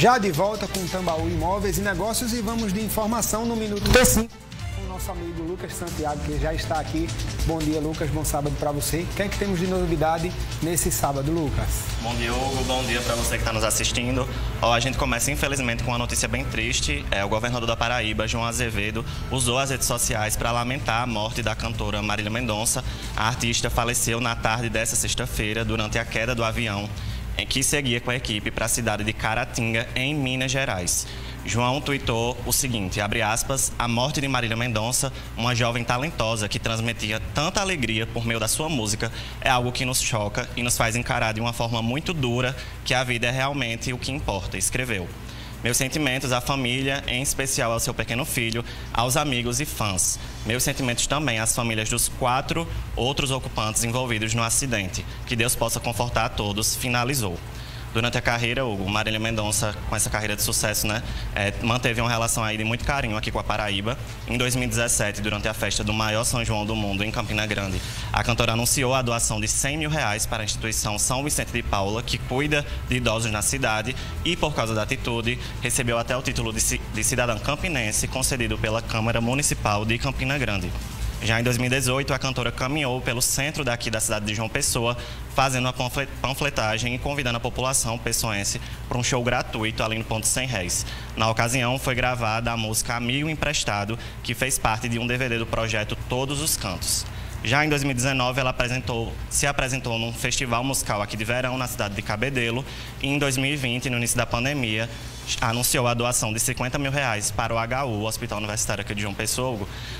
Já de volta com Tambaú Imóveis e Negócios e vamos de informação no Minuto T5 com o nosso amigo Lucas Santiago, que já está aqui. Bom dia, Lucas, bom sábado para você. O que é que temos de novidade nesse sábado, Lucas? Bom dia, Hugo, bom dia para você que está nos assistindo. A gente começa, infelizmente, com uma notícia bem triste. O governador da Paraíba, João Azevedo, usou as redes sociais para lamentar a morte da cantora Marília Mendonça. A artista faleceu na tarde dessa sexta-feira, durante a queda do avião em que seguia com a equipe para a cidade de Caratinga, em Minas Gerais. João tuitou o seguinte, abre aspas, a morte de Marília Mendonça, uma jovem talentosa que transmitia tanta alegria por meio da sua música, é algo que nos choca e nos faz encarar de uma forma muito dura que a vida é realmente o que importa, escreveu. Meus sentimentos à família, em especial ao seu pequeno filho, aos amigos e fãs. Meus sentimentos também às famílias dos 4 outros ocupantes envolvidos no acidente. Que Deus possa confortar a todos, finalizou. Durante a carreira, Hugo, Marília Mendonça, com essa carreira de sucesso, manteve uma relação aí de muito carinho aqui com a Paraíba. Em 2017, durante a festa do maior São João do mundo, em Campina Grande, a cantora anunciou a doação de R$100 mil para a instituição São Vicente de Paula, que cuida de idosos na cidade e, por causa da atitude, recebeu até o título de cidadã campinense, concedido pela Câmara Municipal de Campina Grande. Já em 2018, a cantora caminhou pelo centro daqui da cidade de João Pessoa, fazendo uma panfletagem e convidando a população pessoense para um show gratuito ali no ponto Sem Réis. Na ocasião, foi gravada a música Amigo Emprestado, que fez parte de um DVD do projeto Todos os Cantos. Já em 2019, ela se apresentou num festival musical aqui de verão, na cidade de Cabedelo. E em 2020, no início da pandemia, anunciou a doação de R$50 mil para o HU, o Hospital Universitário aqui de João Pessoa,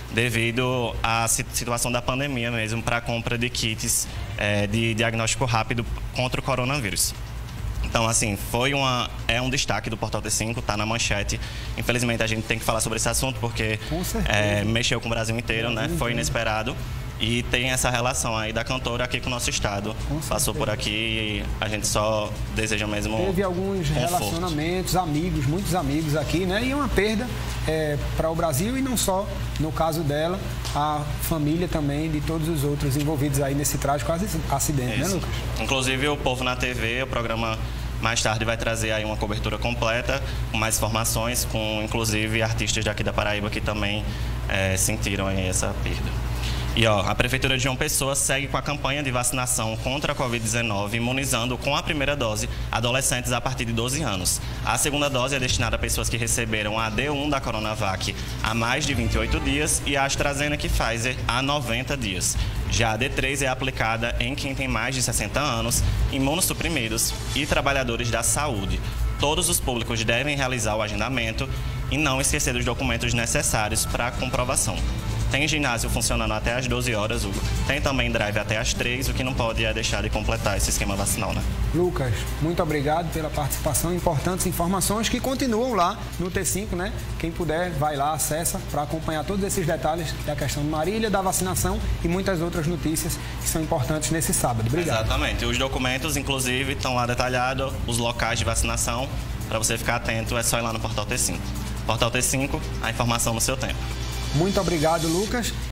devido à situação da pandemia mesmo, para a compra de kits de diagnóstico rápido contra o coronavírus. Então, assim, é um destaque do Portal T5, está na manchete. Infelizmente, a gente tem que falar sobre esse assunto, porque mexeu com o Brasil inteiro, Foi inesperado. E tem essa relação aí da cantora aqui com o nosso estado. Passou por aqui e a gente só deseja mesmo Teve alguns conforto. Relacionamentos, amigos, muitos amigos aqui, E uma perda para o Brasil e não só, no caso dela, a família também de todos os outros envolvidos aí nesse trágico acidente, Isso. Lucas? Inclusive o Povo na TV, o programa mais tarde vai trazer aí uma cobertura completa, com mais informações, com inclusive artistas daqui da Paraíba que também sentiram aí essa perda. E a Prefeitura de João Pessoa segue com a campanha de vacinação contra a Covid-19, imunizando com a primeira dose adolescentes a partir de 12 anos. A segunda dose é destinada a pessoas que receberam a D1 da Coronavac há mais de 28 dias e a AstraZeneca e Pfizer há 90 dias. Já a D3 é aplicada em quem tem mais de 60 anos, imunossuprimidos e trabalhadores da saúde. Todos os públicos devem realizar o agendamento e não esquecer dos documentos necessários para a comprovação. Tem ginásio funcionando até às 12 horas, Hugo. Tem também drive até às 3, o que não pode é deixar de completar esse esquema vacinal, Lucas, muito obrigado pela participação, importantes informações que continuam lá no T5, Quem puder, vai lá, acessa para acompanhar todos esses detalhes da questão de Marília, da vacinação e muitas outras notícias que são importantes nesse sábado. Obrigado. Exatamente. Os documentos, inclusive, estão lá detalhados, os locais de vacinação. Para você ficar atento, é só ir lá no Portal T5. Portal T5, a informação no seu tempo. Muito obrigado, Lucas.